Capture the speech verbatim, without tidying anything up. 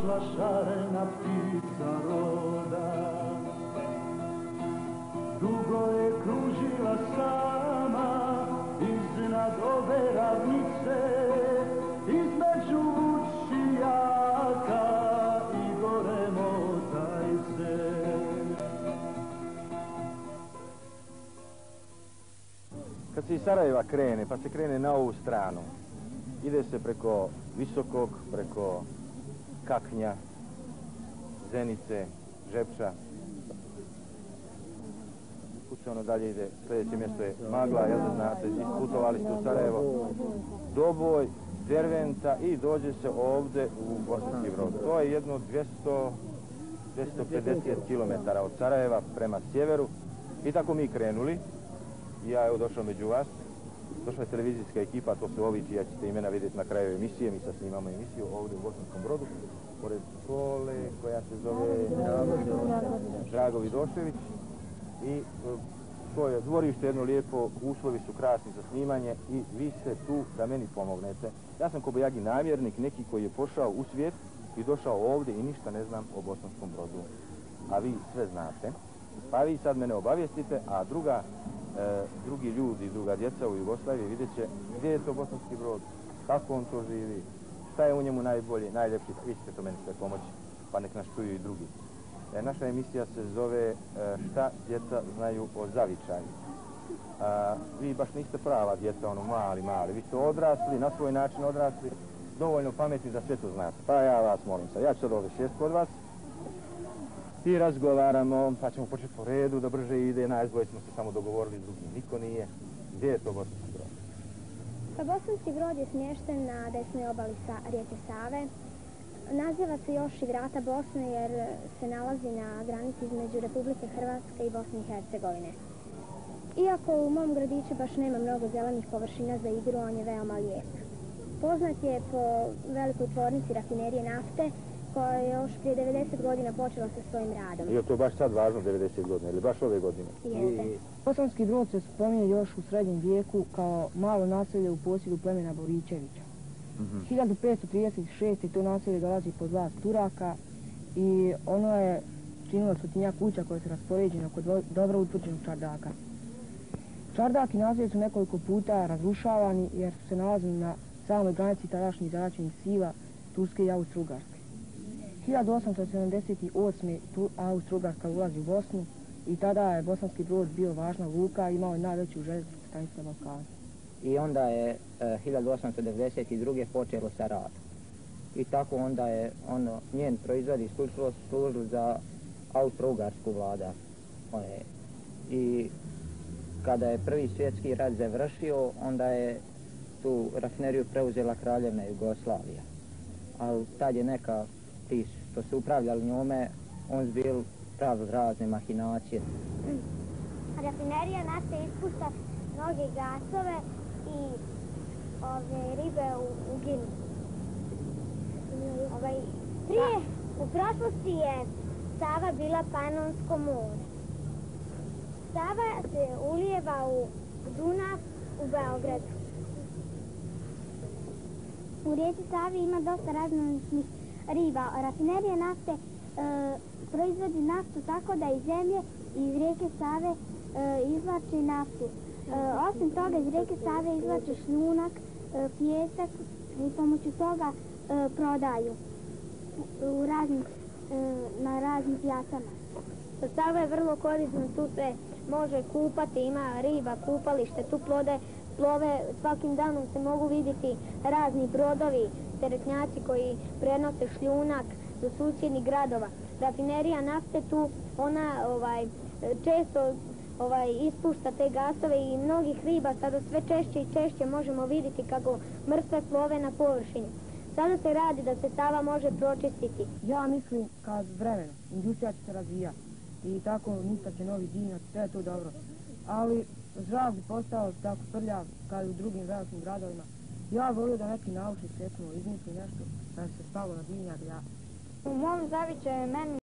došla šarena ptica roda. Dugo je kružila sama iznad ove ravnice, između vučijaka i gore Motajce. Kad se iz Sarajeva krene, pa se krene na ovu stranu, ide se preko Visokog, preko Kaknja, Zenice, Žepča. Kuće ono dalje ide, sljedeće mjesto je Magla, jel da znate, putovali ste u Sarajevo, Doboj, Derventa i dođe se ovdje u Bosanski Brod. To je jedno dvjesto do dvjesto pedeset kilometara od Sarajeva prema sjeveru. I tako mi krenuli. Ja evo došao među vas. Došla je televizijska ekipa, to su ovi čija ćete imena vidjeti na kraju emisije. Mi sad snimamo emisiju ovdje u Bosanskom Brodu, pored škole koja se zove Drago Vidošević. I to je dvorište jedno lijepo, uslovi su krasni za snimanje i vi ste tu da meni pomognete. Ja sam kobajagi namjernik, neki koji je pošao u svijet i došao ovdje i ništa ne znam o Bosanskom Brodu. A vi sve znate. Pa vi sad mene obavijestite, a druga E, drugi ljudi, druga djeca u Jugoslaviji vidjet će gdje je to Bosanski Brod, kako on to živi, šta je u njemu najbolje, najljepši, vi ćete to meni sve pomoći, pa nek nas čuju i drugi. E, naša emisija se zove e, Šta djeca znaju o zavičaju. A, vi baš niste prava djeca, ono mali, mali, vi ste odrasli, na svoj način odrasli, dovoljno pametni da sve to znate. Pa ja vas molim sad, ja ću sad ovdje sjest kod vas i razgovaramo, pa ćemo početi po redu da brže ide, najzboje smo se samo dogovorili, drugim niko nije. Gdje je to Bosanski Brod? Pa Bosanski Brod je smješten na desnoj obali sa rijeke Save. Naziva se još i Vrata Bosne jer se nalazi na granici između Republike Hrvatske i Bosne i Hercegovine. Iako u mom gradiću baš nema mnogo zelenih površina za igru, on je veoma lijep. Poznat je po velikoj tvornici rafinerije nafte, koja je još prije devedeset godina počela sa svojim radom. Je to baš sad važno devedeset godina ili baš ove godine? Jeste. Bosanski Brod se spominje još u srednjem vijeku kao malo naselje u posjedu plemena Boričevića. Mm-hmm. hiljadu petsto trideset šeste. to naselje dolazi pod vlast Turaka i ono je činilo stotinjak kuća koje su raspoređene oko dobro utvrđenog čardaka. Čardak i naselje su nekoliko puta razrušavani jer su se nalazili na samoj granici tadašnjih zaraćenih sila Turske i Austro-Ugarske. hiljadu osamsto sedamdeset osme. Austro-Ugarska ulazi u Bosnu i tada je Bosanski Brod bio važna luka i imao je najveću željezničku stanicu na Balkanu. I onda je e, hiljadu osamsto devedeset druge. počelo sa radom. I tako onda je ono, njen proizvod isključivo služio za Austro-Ugarsku vlada. One, I kada je prvi svjetski rat završio, onda je tu rafineriju preuzela Kraljevna Jugoslavija. Ali tad je neka ti što su upravljali njome, on su bili pravili razne mahinacije. Rafinerija nafte ispušta mnoge gasove i ove ribe u, u ginu. Ovaj, prije, u prošlosti je Sava bila Panonsko more. Sava se ulijeva u Dunav u Beogradu. U rijeci Savi ima dosta raznolikih riba. Rafinerija nafte e, proizvodi naftu tako da iz zemlje i iz rijeke Save e, izvlači naftu. E, osim toga iz rijeke Save izvlače šljunak, e, pijesak i pomoću toga e, prodaju u raznim, e, na raznim pijacama. Sava je vrlo korisna, tu se može kupati, ima riba, kupalište, tu plode, plove, svakim danom se mogu vidjeti razni brodovi, teretnjaci koji prenose šljunak do susjednih gradova. Rafinerija nafte tu, ona ovaj, često ovaj, ispušta te gasove i mnogih riba sada sve češće i češće možemo vidjeti kako mrtve plove na površini. Sada se radi da se Sava može pročistiti. Ja mislim kad vremena, industrija će se razvijati i tako ništa će novi dimnjaci, sve je to dobro. Ali zrak bi postao tako prljav kao i u drugim velikim gradovima. Ja volio da neki naučnik recimo izmisli nešto da se spalo na dimnjak. Ja. U mom zavičaju meni